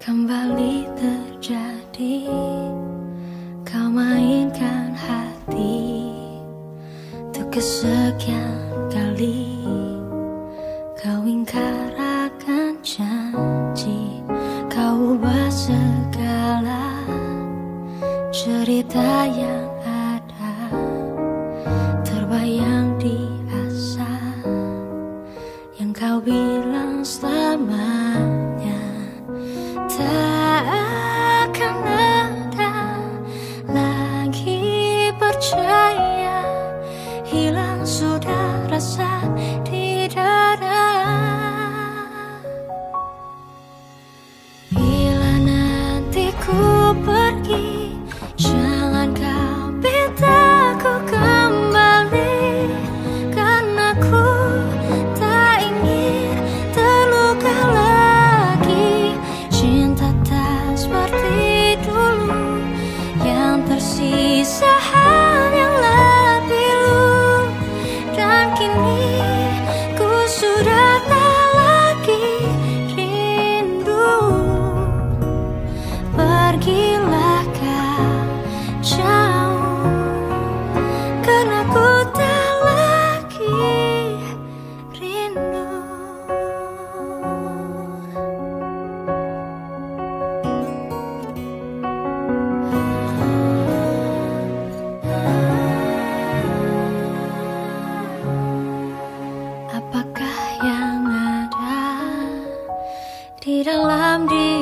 Kembali terjadi, kau mainkan hati. Untuk kesekian kali kau ingkar akan janji. Kau ubah segala cerita yang ada, terbayang di asa yang kau bilang selamanya tak akan ada lagi. Percaya hilang sudah rasa di dada. Bila nanti ku pergi, jangan kau minta ku kembali, karena ku tak ingin terluka lagi. Cinta tak seperti dulu, yang tersisa hanyalah pilu. Dan kini ku sudah tak lagi rindu. Pergilah kau jauh, karena ku tak lagi rindu. Apakah yang ada di dalam diri